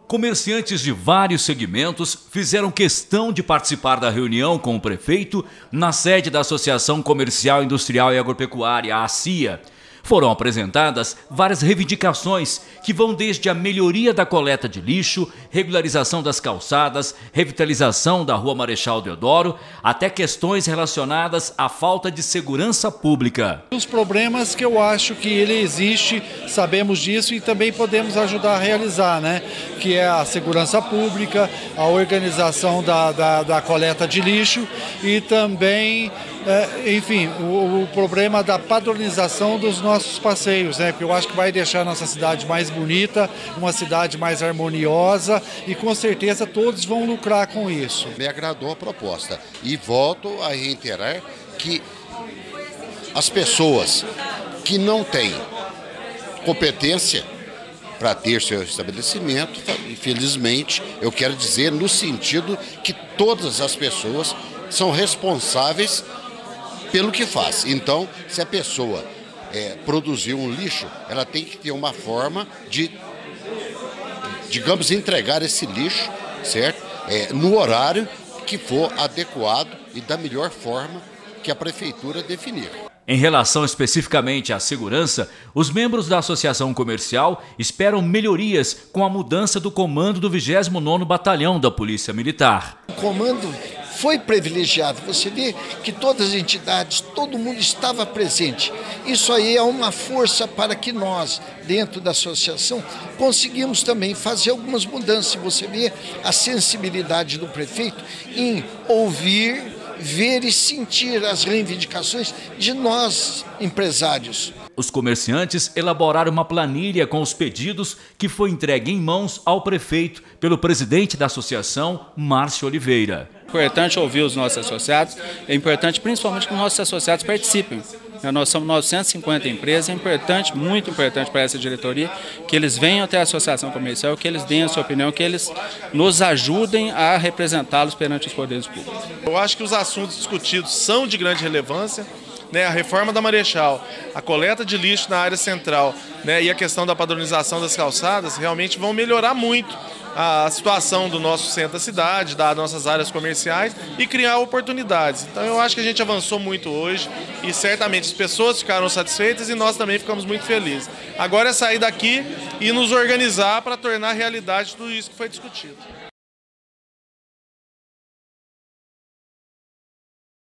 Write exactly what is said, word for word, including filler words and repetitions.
Comerciantes de vários segmentos fizeram questão de participar da reunião com o prefeito na sede da Associação Comercial, Industrial e Agropecuária, a ACIA. Foram apresentadas várias reivindicações que vão desde a melhoria da coleta de lixo, regularização das calçadas, revitalização da Rua Marechal Deodoro, até questões relacionadas à falta de segurança pública. Os problemas que eu acho que ele existe, sabemos disso e também podemos ajudar a realizar, né? Que é a segurança pública, a organização da, da, da coleta de lixo e também, é, enfim, o, o problema da padronização dos nossos passeios, né? Que eu acho que vai deixar a nossa cidade mais bonita, uma cidade mais harmoniosa e com certeza todos vão lucrar com isso. Me agradou a proposta e volto a reiterar que as pessoas que não têm competência para ter seu estabelecimento, infelizmente, eu quero dizer no sentido que todas as pessoas são responsáveis pelo que faz. Então, se a pessoa é, produzir um lixo, ela tem que ter uma forma de, digamos, entregar esse lixo, certo? É, no horário que for adequado e da melhor forma que a prefeitura definir. Em relação especificamente à segurança, os membros da Associação Comercial esperam melhorias com a mudança do comando do vigésimo nono Batalhão da Polícia Militar. O comando foi privilegiado, você vê que todas as entidades, todo mundo estava presente. Isso aí é uma força para que nós, dentro da associação, conseguimos também fazer algumas mudanças. Você vê a sensibilidade do prefeito em ouvir, ver e sentir as reivindicações de nós, empresários. Os comerciantes elaboraram uma planilha com os pedidos que foi entregue em mãos ao prefeito pelo presidente da associação, Márcio Oliveira. É importante ouvir os nossos associados, é importante principalmente que os nossos associados participem. Nós somos novecentas e cinquenta empresas, é importante, muito importante para essa diretoria, que eles venham até a associação comercial, que eles deem a sua opinião, que eles nos ajudem a representá-los perante os poderes públicos. Eu acho que os assuntos discutidos são de grande relevância, né? A reforma da Marechal, a coleta de lixo na área central, né? E a questão da padronização das calçadas realmente vão melhorar muito a situação do nosso centro da cidade, das nossas áreas comerciais e criar oportunidades. Então eu acho que a gente avançou muito hoje e certamente as pessoas ficaram satisfeitas e nós também ficamos muito felizes. Agora é sair daqui e nos organizar para tornar realidade tudo isso que foi discutido.